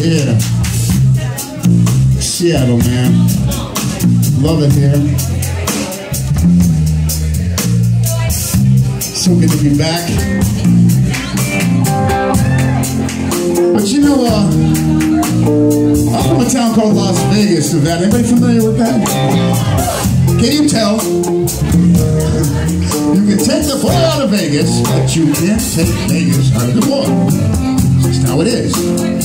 Yeah. Seattle, man. Love it here. So good to be back. But you know, I'm from a town called Las Vegas, Nevada. Anybody familiar with that? Can you tell? You can take the boy out of Vegas, but you can't take Vegas out of the boy. That's just how it is.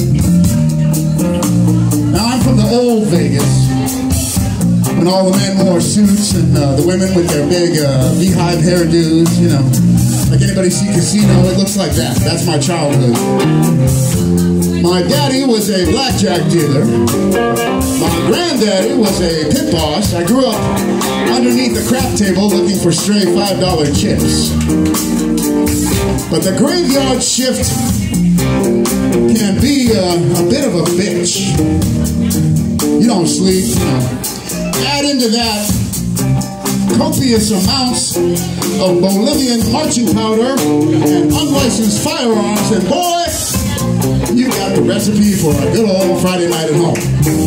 Now, I'm from the old Vegas, when all the men wore suits and the women with their big beehive hairdos, you know. Like anybody see Casino, it looks like that. That's my childhood. My daddy was a blackjack dealer. My granddaddy was a pit boss. I grew up underneath the crap table looking for stray $5 chips. But the graveyard shift can be a bit of a bitch. You don't sleep. Add into that copious amounts of Bolivian marching powder and unlicensed firearms, and boy, you got the recipe for a good old Friday night at home.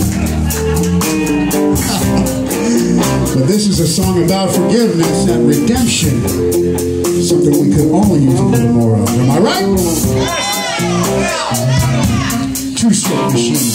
But this is a song about forgiveness and redemption. Something we could all use a little more of. Am I right? Two-stroke machine.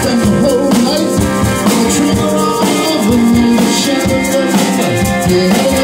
Yeah.